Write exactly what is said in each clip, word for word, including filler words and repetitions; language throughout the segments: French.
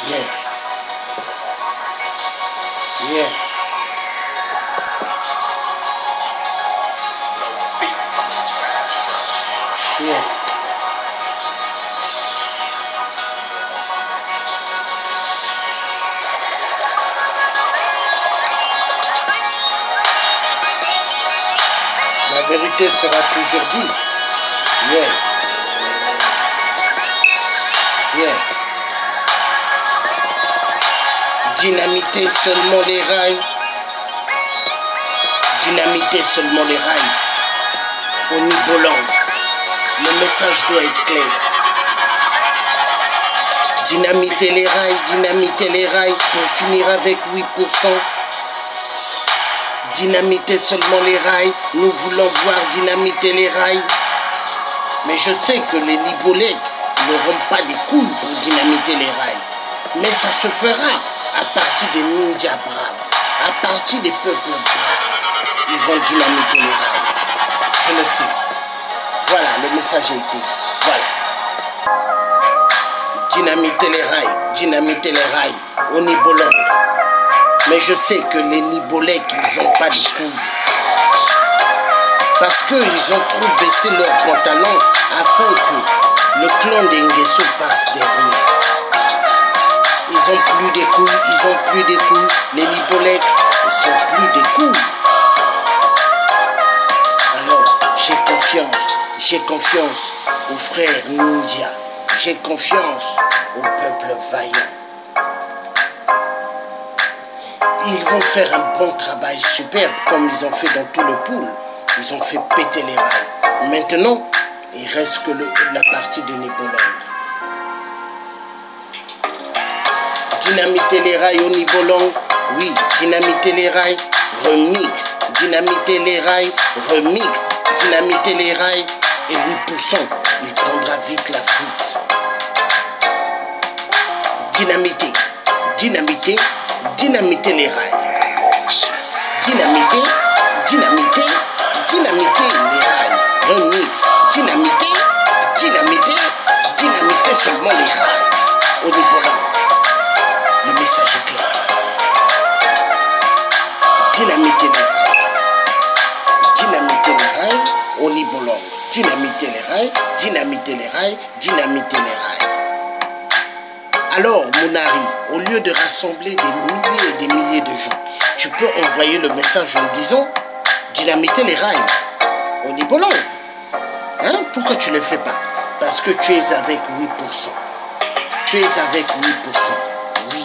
Yeah. Yeah. Yeah. La vérité sera toujours dite. Yeah. Yeah. Dynamiter seulement les rails. Dynamiter seulement les rails. Au niveau langue. Le message doit être clair. Dynamiter les rails, dynamiter les rails pour finir avec huit pour cent. Dynamiter seulement les rails, nous voulons voir dynamiter les rails. Mais je sais que les Libolègues n'auront pas les couilles pour dynamiter les rails. Mais ça se fera à partir des ninjas braves, à partir des peuples braves. Ils vont dynamiter les rails. Je le sais. Voilà, le message a été dit. Voilà. Dynamiter les rails, dynamiter les rails au Nibolong. Mais je sais que les Nibolègues, ils n'ont pas de couilles. Parce qu'ils ont trop baissé leurs pantalons afin que le clan d'Enguesso passe derrière. Ils ont plus des couilles, ils ont plus des couilles. Les Nibolègues, ils sont plus des couilles. Alors, j'ai confiance, j'ai confiance aux frères ninja. J'ai confiance au peuple vaillant. Ils vont faire un bon travail superbe comme ils ont fait dans tout le pool. Ils ont fait péter les rails. Maintenant, il reste que le, la partie de Nibolong. Dynamiter les rails au Nibolong. Oui, dynamiter les rails. Remix. Dynamiter les rails. Remix. Dynamiter les rails. Et huit pour cent, il prendra vite la fuite. Dynamiter. Dynamiter. Dynamiter les rails. Dynamiter. Dynamiter. Dynamiter les rails. Remix. Dynamiter. Dynamiter. Dynamiter seulement les rails. Au niveau là, le message est clair. Dynamiter les rails. Dynamiter les rails. Au niveau long. Dynamiter les rails. Dynamiter les rails. Dynamiter les rails. Alors, Monari, au lieu de rassembler des milliers et des milliers de gens, tu peux envoyer le message en disant dynamiter les rails au Nibolong. Hein? Pourquoi tu ne le fais pas? Parce que tu es avec huit pour cent. Tu es avec huit pour cent. Oui.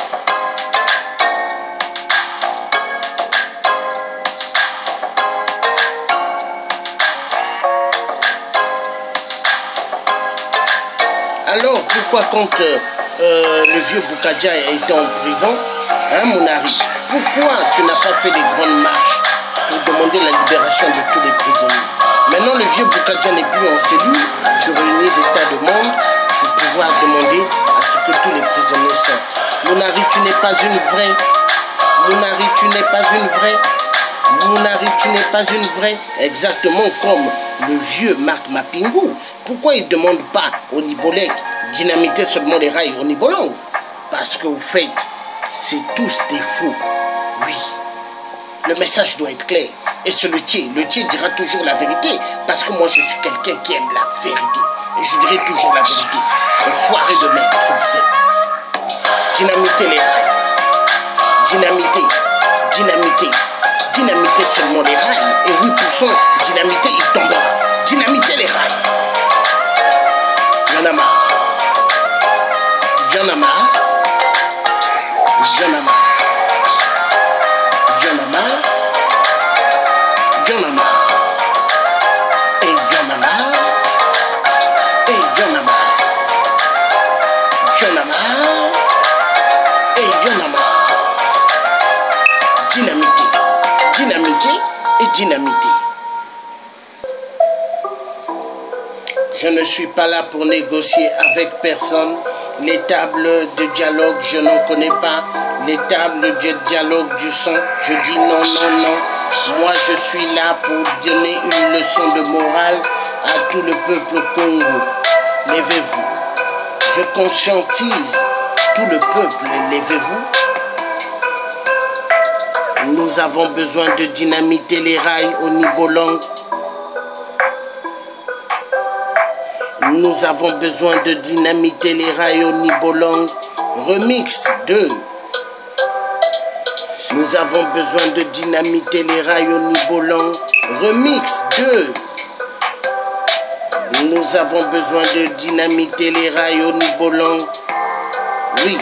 Alors, pourquoi quand euh, euh, le vieux Boukadja était en prison, hein, Monari, pourquoi tu n'as pas fait des grandes marches pour demander la libération de tous les prisonniers? Maintenant, le vieux Boukadja n'est plus en cellule, tu réunis des tas de monde pour pouvoir demander à ce que tous les prisonniers sortent. Monari, tu n'es pas une vraie. Monari, tu n'es pas une vraie. Monari, tu n'es pas une vraie. Exactement comme le vieux Marc Mapingou. Pourquoi il ne demande pas au Nibolègue dynamiter seulement les rails au Nibolong? Parce que vous faites, c'est tous des fous. Oui. Le message doit être clair. Et c'est le tiers. Le tiers dira toujours la vérité. Parce que moi, je suis quelqu'un qui aime la vérité. Et je dirai toujours la vérité. Enfoiré de merde que vous êtes. Dynamiter les rails. Dynamiter. Dynamiter. Dynamiter seulement les rails. Et huit pour cent dynamiter, il tombera. Dynamiter les rails. Y'en a marre. Y'en a marre. Y'en a marre. Y'en a marre. Y'en a marre. Et y'en a marre. Et y'en a marre. Y'en a marre. Et y'en a marre. Dynamiter. Dynamiter et dynamiter. Je ne suis pas là pour négocier avec personne. Les tables de dialogue, je n'en connais pas. Les tables de dialogue du son, je dis non, non, non. Moi, je suis là pour donner une leçon de morale à tout le peuple Congo. Levez-vous. Je conscientise Tout le peuple, levez-vous. Nous avons besoin de dynamiter les rails au Nibolang. Nous avons besoin de dynamiter les rails au Nibolang. Remix deux. Nous avons besoin de dynamiter les rails au Nibolang. Remix deux. Nous avons besoin de dynamiter les rails au Nibolang. Oui.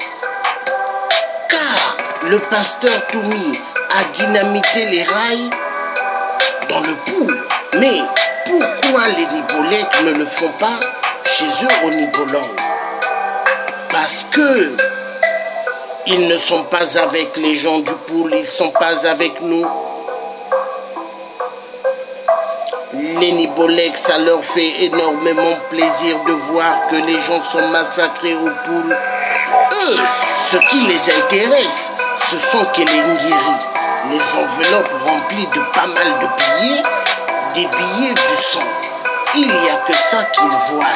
Car le pasteur Toumi a dynamité les rails dans le Poul. Mais pourquoi les Nibolèques ne le font pas chez eux au Nibolang? Parce que ils ne sont pas avec les gens du Poul, ils ne sont pas avec nous. Les Nibolèques, ça leur fait énormément plaisir de voir que les gens sont massacrés au Poul. Eux, ce qui les intéresse, ce sont que les Ngiri, les enveloppes remplies de pas mal de billets, des billets du sang. Il n'y a que ça qu'ils voient.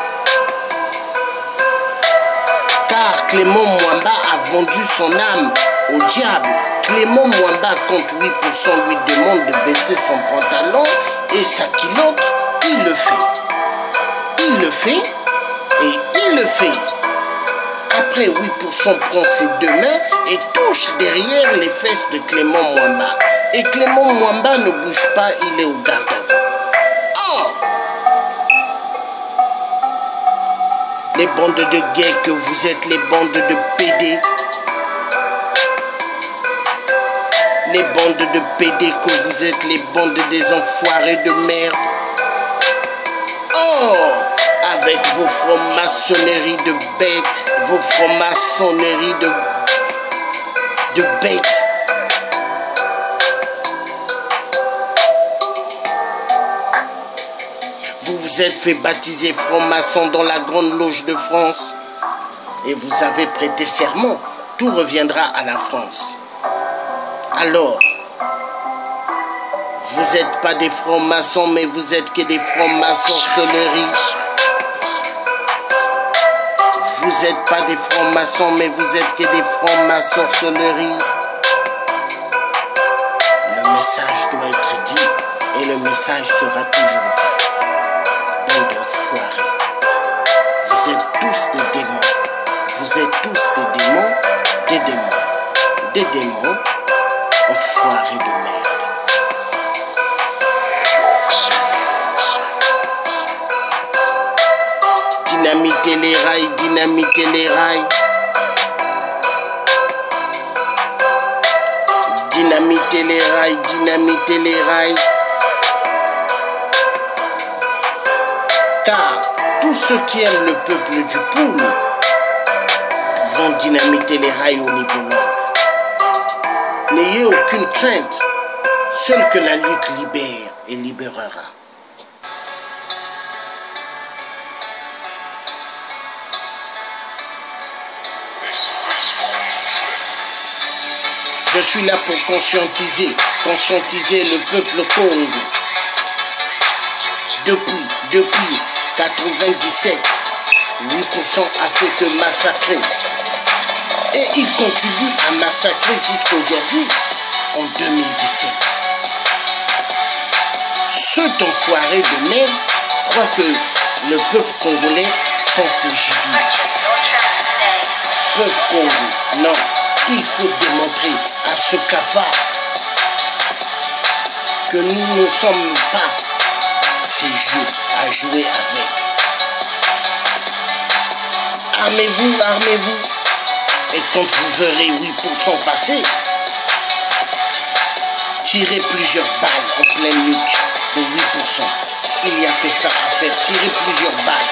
Car Clément Mwamba a vendu son âme au diable. Clément Mwamba, quand huit pour cent lui demande de baisser son pantalon et sa culotte, il le fait. Il le fait et il le fait. Après, huit pour cent prend ses deux mains et touche derrière les fesses de Clément Mwamba. Et Clément Mwamba ne bouge pas, il est au garde à vous. Oh! Les bandes de gays que vous êtes, les bandes de P D. Les bandes de P D que vous êtes, les bandes des enfoirés de merde. Oh! Avec vos francs-maçonneries de bêtes, vos francs-maçonneries de, de bêtes. Vous vous êtes fait baptiser franc-maçon dans la Grande Loge de France. Et vous avez prêté serment. Tout reviendra à la France. Alors, vous n'êtes pas des francs-maçons, mais vous êtes que des francs-maçons-sonneries. Vous n'êtes pas des francs-maçons, mais vous êtes que des francs-maçons-sonneries. Le message doit être dit, et le message sera toujours dit. Bande d'enfoirés. Vous êtes tous des démons. Vous êtes tous des démons, des démons, des démons, enfoirés de merde. Dynamiter les rails, dynamiter les rails. Dynamiter les rails, dynamiter les rails. Car tous ceux qui aiment le peuple du Poul vont dynamiter les rails au Nibolang. N'ayez aucune crainte, seule que la lutte libère et libérera. Je suis là pour conscientiser, conscientiser le peuple Congo. Depuis, depuis quatre-vingt-dix-sept, huit pour cent a fait que massacrer. Et il continue à massacrer jusqu'aujourd'hui, en deux mille dix-sept. Cet enfoiré de merde croit que le peuple congolais sont ses gibiers. Peuple congolais, non. Il faut démontrer à ce cafard que nous ne sommes pas ces jeux à jouer avec. Armez-vous, armez-vous. Et quand vous verrez huit pour cent passer, tirez plusieurs balles en pleine nuque de huit pour cent. Il n'y a que ça à faire, tirer plusieurs balles.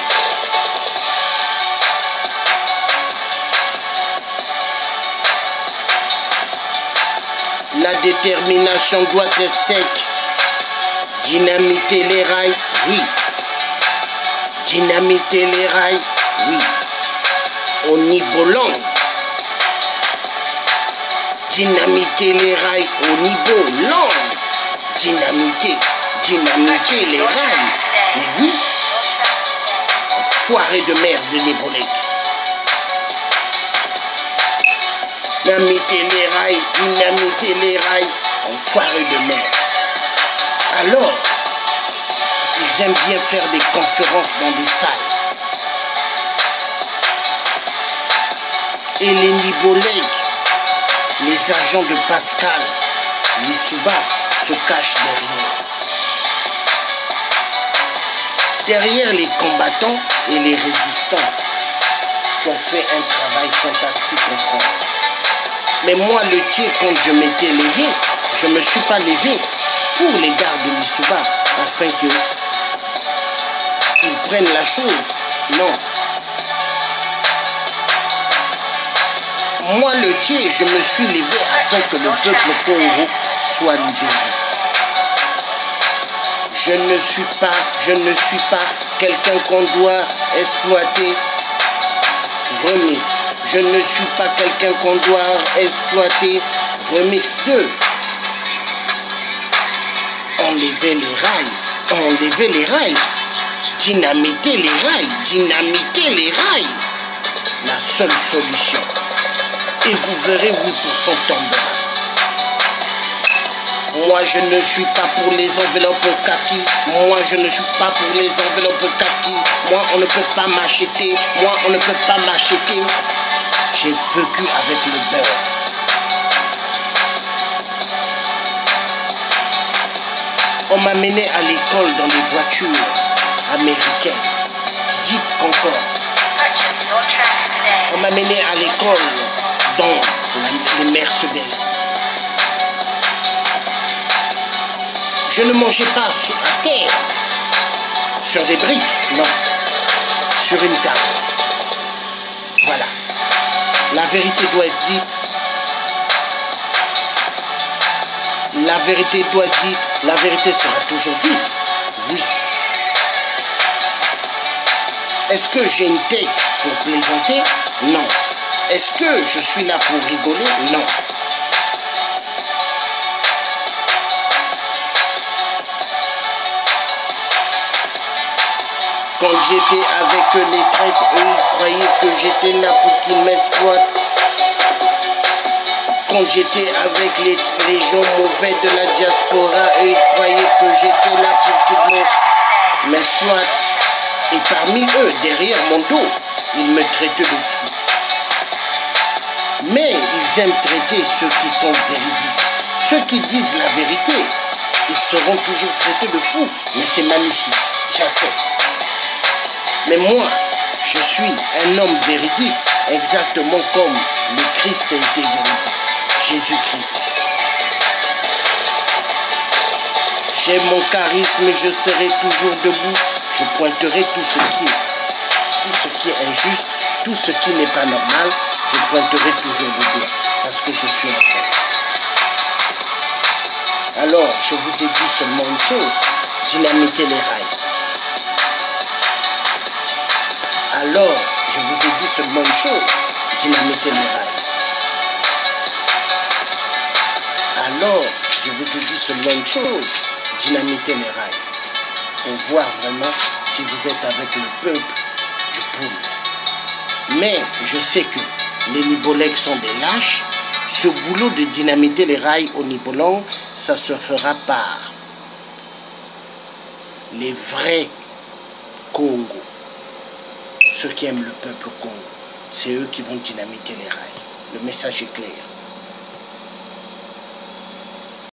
La détermination doit être sec. Dynamiter les rails, oui. Dynamiter les rails, oui. Au Nibolang. Dynamiter les rails au Nibolang. Dynamiter, dynamiter les rails. Mais oui. Enfoiré de merde de Nibolèque. dynamiter les rails, dynamiter les rails, enfoirés de mer. Alors, ils aiment bien faire des conférences dans des salles. Et les Nibolègues, les agents de Pascal, les Souba, se cachent derrière. Derrière les combattants et les résistants qui ont fait un travail fantastique en France. Mais moi, le tir, quand je m'étais levé, je ne me suis pas levé pour les gardes de l'Issouba, afin qu'ils prennent la chose. Non. Moi, le tir, je me suis levé afin que le peuple Congo soit libéré. Je ne suis pas, je ne suis pas quelqu'un qu'on doit exploiter. Remix. Je ne suis pas quelqu'un qu'on doit exploiter. Remix deux. Enlever les rails. Enlever les rails. Dynamiter les rails. Dynamiter les rails. La seule solution. Et vous verrez huit pour cent tombera. Moi, je ne suis pas pour les enveloppes kaki. Moi, je ne suis pas pour les enveloppes kaki. Moi, on ne peut pas m'acheter. Moi, on ne peut pas m'acheter. J'ai vécu avec le beurre. On m'a mené à l'école dans des voitures américaines. Jeep Concorde. On m'a mené à l'école dans la, les Mercedes. Je ne mangeais pas sur, à terre, sur des briques, non, sur une table. Voilà. La vérité doit être dite. La vérité doit être dite. La vérité sera toujours dite. Oui. Est-ce que j'ai une tête pour plaisanter? Non. Est-ce que je suis là pour rigoler? Non. Quand j'étais avec les traîtres, eux, ils croyaient que j'étais là pour qu'ils m'exploitent. Quand j'étais avec les, les gens mauvais de la diaspora, eux, ils croyaient que j'étais là pour qu'ils m'exploitent. Et parmi eux, derrière mon dos, ils me traitaient de fou. Mais ils aiment traiter ceux qui sont véridiques. Ceux qui disent la vérité, ils seront toujours traités de fous. Mais c'est magnifique, j'accepte. Mais moi, je suis un homme véridique, exactement comme le Christ a été véridique. Jésus-Christ. J'ai mon charisme, je serai toujours debout. Je pointerai tout ce qui est, tout ce qui est injuste, tout ce qui n'est pas normal. Je pointerai toujours du doigt, parce que je suis un frère. Alors, je vous ai dit seulement une chose, dynamiter les rails. Alors, je vous ai dit seulement une chose, dynamiter les rails. Alors, je vous ai dit seulement une chose, dynamiter les rails. Pour voir vraiment si vous êtes avec le peuple du Poul. Mais je sais que les Nibolègues sont des lâches. Ce boulot de dynamiter les rails au Nibolong, ça se fera par les vrais Congo. Ceux qui aiment le peuple Congo, c'est eux qui vont dynamiter les rails. Le message est clair.